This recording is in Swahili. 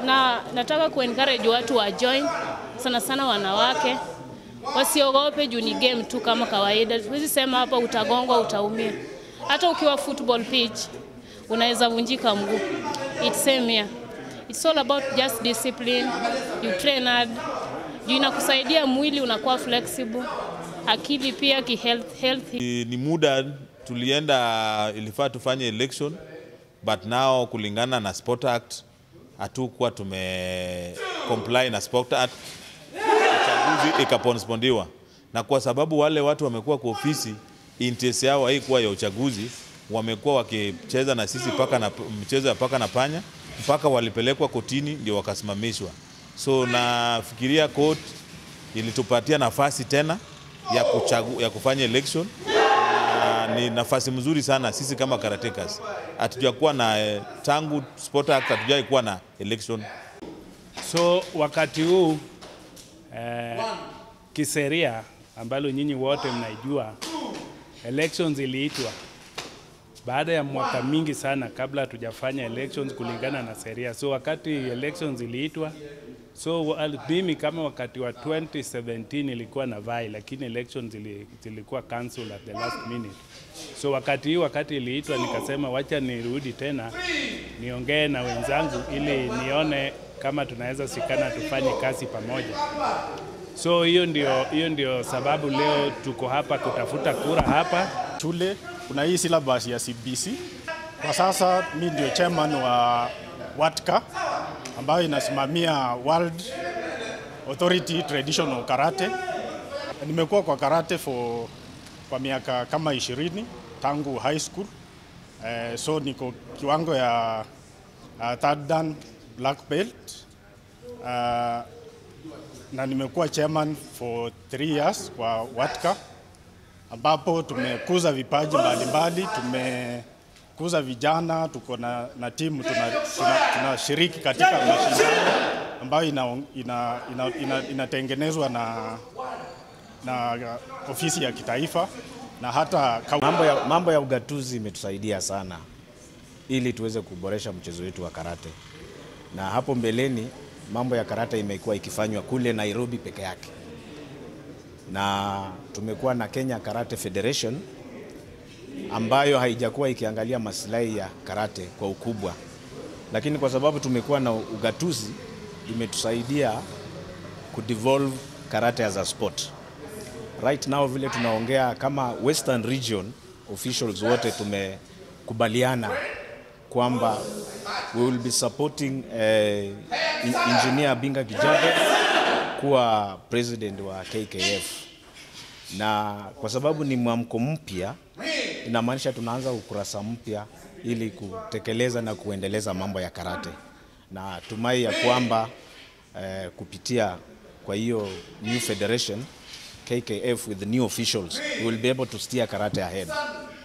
na nataka kuencourage watu wa join, sana sana wanawake. Wasiogope juu ni game tu kama kawaida. Huwezi sema hapa utagongwa utaumia. Hata ukiwa football pitch unaweza vunjika mguu. It's same here. It's all about just discipline. You train hard. Juu inakusaidia mwili unakuwa flexible. Akili pia healthy. Ni muda tulienda ilifaa tufanye election, but now kulingana na Sport Act hatukuwa comply na Sport Act, uchaguzi ikapospondiwa. Na kwa sababu wale watu wamekuwa kwa ofisi, interest yao haikuwa ya uchaguzi, wamekuwa wakicheza na sisi mchezo ya paka na panya, mpaka walipelekwa kotini ndio wakasimamishwa. So nafikiria court ilitupatia nafasi tena ya kufanya election. Ni nafasi mzuri sana sisi kama karatekas. Hatujakuwa na tangu Sport Act hatujaikuwa na election. So wakati huu kiseria ambalo nyinyi wote mnaijua, elections iliitwa baada ya mwaka mingi sana kabla hatujafanya elections kulingana na sheria. So wakati elections iliitwa, so mimi kama wakati wa 2017 ilikuwa na vai, lakini elections zilikuwa cancelled at the last minute. So wakati iliitwa nikasema wacha nirudi tena niongee na wenzangu ili nione kama tunaweza sikana tufanye kazi pamoja. So hiyo ndio sababu leo tuko hapa kutafuta kura hapa. Shule kuna hii syllabus ya CBC. Kwa sasa mimi ndio chairman wa WATCA ambayo inasimamia World Authority Traditional Karate. Nimekuwa kwa karate kwa miaka kama 20 tangu high school. So niko kiwango ya third dan black belt. Na nimekuwa chairman for 3 years kwa WATCA, ambapo tumekuza vipaji mbalimbali, tumekuza vijana, tuko na timu tunashiriki katika mashindano ambayo inatengenezwa na ofisi ya kitaifa na hata mambo ya ugatuzi imetusaidia sana ili tuweze kuboresha mchezo wetu wa karate. Na hapo mbeleni mambo ya karate imekuwa ikifanywa kule Nairobi peke yake. Na tumekuwa na Kenya Karate Federation ambayo haijakuwa ikiangalia maslahi ya karate kwa ukubwa. Lakini kwa sababu tumekuwa na ugatuzi, imetusaidia kudevolve karate as a sport. Right now vile tunaongea kama Western Region officials wote tumekubaliana kwamba we will be supporting Engineer Binga Kijabe kuwa president wa KKF. Na kwa sababu ni mwamko mpya, inamaanisha tunaanza ukurasa mpya ili kutekeleza na kuendeleza mambo ya karate. Na tumai ya kwamba kupitia kwa hiyo new federation KKF with the new officials we will be able to steer karate ahead.